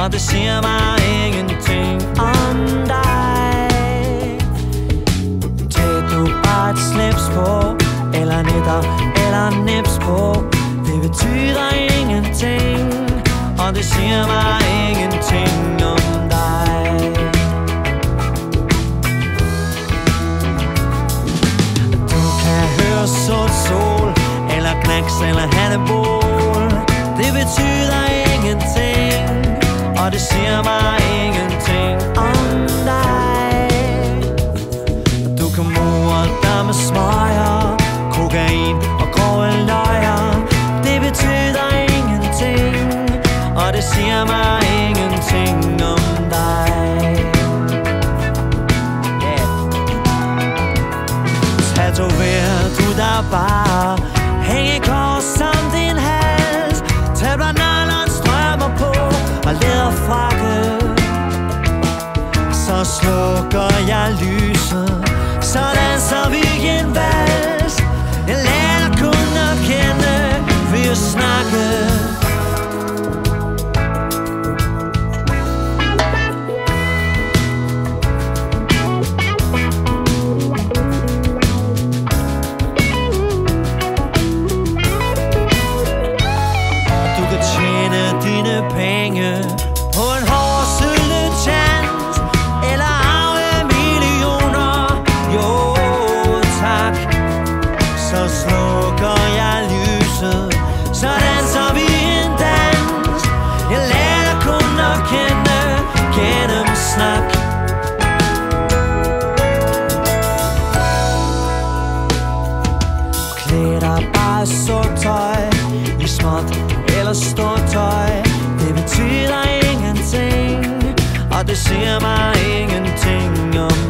og det siger mig ingenting om dig. Tag du bare et slips på, eller netter, eller nips på. Det betyder ingenting, og det siger mig ingenting om dig. Du kan høre sort sol, eller knacks, eller hannebol. Det betyder ingenting, og det siger mig ingenting om dig. Du kan more dig med smøger, kokain og grove løjer. Det betyder ingenting, og det siger mig ingenting om dig. Tatoverer du der bare hængekors om din hals. Tag blot nylon strømmer på og læderfrakke. Så slukker jeg lyset, så danser vi en vals. Jeg lærer kun at kende ved at snakke. Penge på en hård syltet chance, eller arve millioner. Jo tak. Så slukker jeg lyset, så danser vi en dans. Jeg lærer kun at kende gennem snak. Klæd dig bare sort tøj, i småt eller stort tøj. Det betyder ingenting, og det siger mig ingenting om